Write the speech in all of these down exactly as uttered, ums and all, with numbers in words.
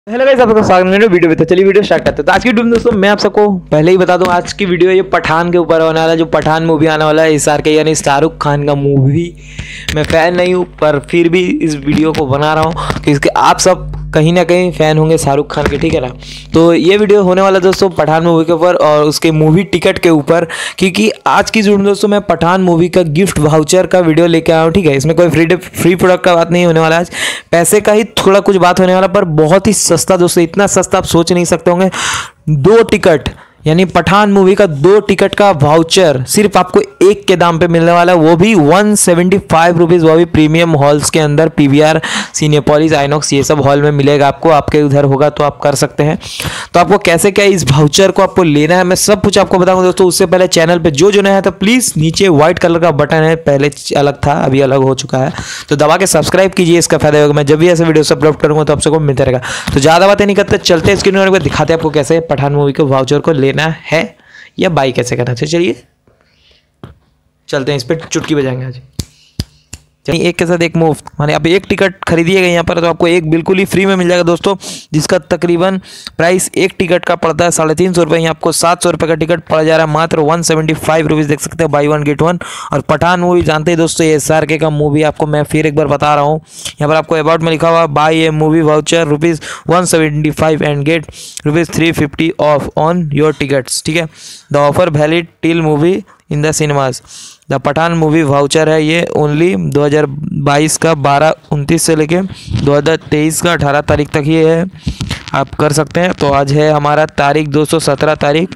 Hello guys, आपका स्वागत है मेरे वीडियो में। तो चलिए वीडियो स्टार्ट करते हैं। तो आज की वीडियो में दोस्तों मैं आप सबको पहले ही बता दूं, आज की वीडियो ये पठान के ऊपर होने वाला है। जो पठान मूवी आने वाला है इस साल के, यानी शाहरुख खान का मूवी। मैं फ़ैन नहीं हूँ पर फिर भी इस वीडियो को बना रहा हूँ कि इसके आप सब कहीं ना कहीं फ़ैन होंगे शाहरुख खान के, ठीक है ना। तो ये वीडियो होने वाला दोस्तों पठान मूवी के ऊपर और उसके मूवी टिकट के ऊपर, क्योंकि आज की वीडियो में दोस्तों मैं पठान मूवी का गिफ्ट वाउचर का वीडियो लेके आया हूँ, ठीक है। इसमें कोई फ्री फ्री प्रोडक्ट का बात नहीं होने वाला, आज पैसे का ही थोड़ा कुछ बात होने वाला, पर बहुत ही सस्ता दोस्तों। इतना सस्ता आप सोच नहीं सकते होंगे। दो टिकट यानी पठान मूवी का दो टिकट का वाउचर सिर्फ आपको एक के दाम पे मिलने वाला है, वो भी वन सेवेंटी फाइव रुपीज़, वो भी प्रीमियम हॉल्स के अंदर, पीवीआर, सिनेपोलिस, आइनॉक्स, ये सब हॉल में मिलेगा आपको। आपके उधर होगा तो आप कर सकते हैं। तो आपको कैसे क्या इस वाउचर को आपको लेना है, मैं सब कुछ आपको बताऊंगा दोस्तों। उससे पहले चैनल पर जो जो नया है तो प्लीज़ नीचे व्हाइट कलर का बटन है, पहले अलग था अभी अलग हो चुका है, तो दबा के सब्सक्राइब कीजिए। इसका फायदा होगा, मैं जब भी ऐसे वीडियो अपलोड करूँगा तो आप सबको मिलता रहेगा। तो ज़्यादा बातें नहीं करते, चलते स्क्रीन पर दिखाते हैं आपको कैसे पठान मूवी के वाउचर को लेना है या बाई कैसे करना चाहिए। चलिए चलते हैं, इस पर चुटकी बजाएंगे आज। चलिए, एक के साथ एक मुफ्त, माने आप एक टिकट खरीदिएगा यहाँ पर तो आपको एक बिल्कुल ही फ्री में मिल जाएगा दोस्तों, जिसका तकरीबन प्राइस एक टिकट का पड़ता है साढ़े तीन सौ रुपये। यहाँ आपको सात सौ रुपये का टिकट पड़ जा रहा है मात्र वन सेवेंटी फाइव रुपीज़, देख सकते हैं, बाई वन गेट वन। और पठान मूवी जानते हैं दोस्तों, ये एस आर के का मूवी, आपको मैं फिर एक बार बता रहा हूँ। यहाँ पर आपको अबाउट में लिखा हुआ buy a movie voucher rupees one seventy five and get rupees three fifty off on your tickets, ठीक है। The offer valid till movie in the cinemas. The Pathaan movie voucher है ये ओनली दो हज़ार बाईस का बारह उनतीस से लेके दो हज़ार तेईस का अठारह तारीख तक ये है, आप कर सकते हैं। तो आज है हमारा तारीख दोस्तों सत्रह तारीख,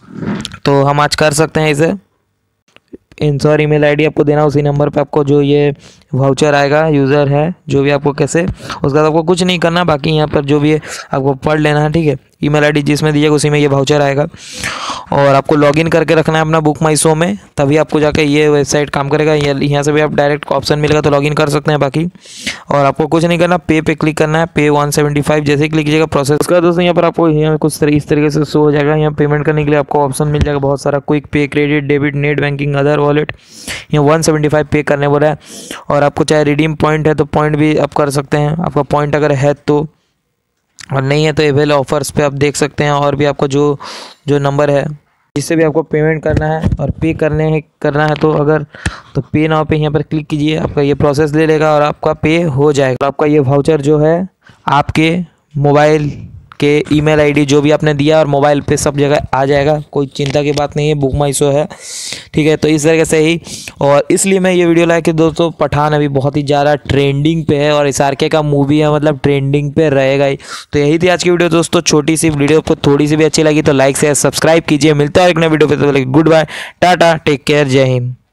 तो हम आज कर सकते हैं इसे। इंश्योर ईमेल आईडी आपको देना, उसी नंबर पे आपको जो ये वाउचर आएगा, यूज़र है जो भी, आपको कैसे उसका आपको कुछ नहीं करना, बाकी यहाँ पर जो भी है आपको पढ़ लेना है, ठीक है। ईमेल आईडी जिसमें दीजिएगा उसी में ये वाउचर आएगा और आपको लॉगिन करके रखना है अपना बुक माई शो में, तभी आपको जाके ये वेबसाइट काम करेगा। यहाँ से भी आप डायरेक्ट ऑप्शन मिलेगा तो लॉगिन कर सकते हैं बाकी। और आपको कुछ नहीं करना, पे पे क्लिक करना है, पे वन सेवेंटी फाइव जैसे ही क्लिक कीजिएगा प्रोसेस का दोस्तों, यहाँ पर आपको यहाँ कुछ तरह इस तरीके से शो हो जाएगा। यहाँ पेमेंट करने के लिए आपको ऑप्शन मिल जाएगा बहुत सारा, quick pay, credit, debit, net banking, other wallet. यहाँ वन सेवेंटी फाइव पे करने बोला है। और आपको चाहे रिडीम पॉइंट है तो पॉइंट भी आप कर सकते हैं, आपका पॉइंट अगर है तो, और नहीं है तो एवेल ऑफर्स पे आप देख सकते हैं। और भी आपको जो जो नंबर है जिससे भी आपको पेमेंट करना है और पे करने है करना है तो अगर तो पे नाउ पे यहाँ पर क्लिक कीजिए, आपका ये प्रोसेस ले लेगा और आपका पे हो जाएगा। तो आपका ये वाउचर जो है आपके मोबाइल के ईमेल आईडी जो भी आपने दिया और मोबाइल पे सब जगह आ जाएगा, कोई चिंता की बात नहीं है, बुक माई शो है, ठीक है। तो इस तरीके से ही, और इसलिए मैं ये वीडियो लाया कि दोस्तों पठान अभी बहुत ही ज़्यादा ट्रेंडिंग पे है और एस आर के का मूवी है, मतलब ट्रेंडिंग पे रहेगा ही। तो यही थी आज की वीडियो दोस्तों, छोटी सी वीडियो को थोड़ी सी भी अच्छी लगी तो लाइक शेयर सब्सक्राइब कीजिए। मिलता है एक नए वीडियो पे, तो good bye, tata, take care, जय हिंद।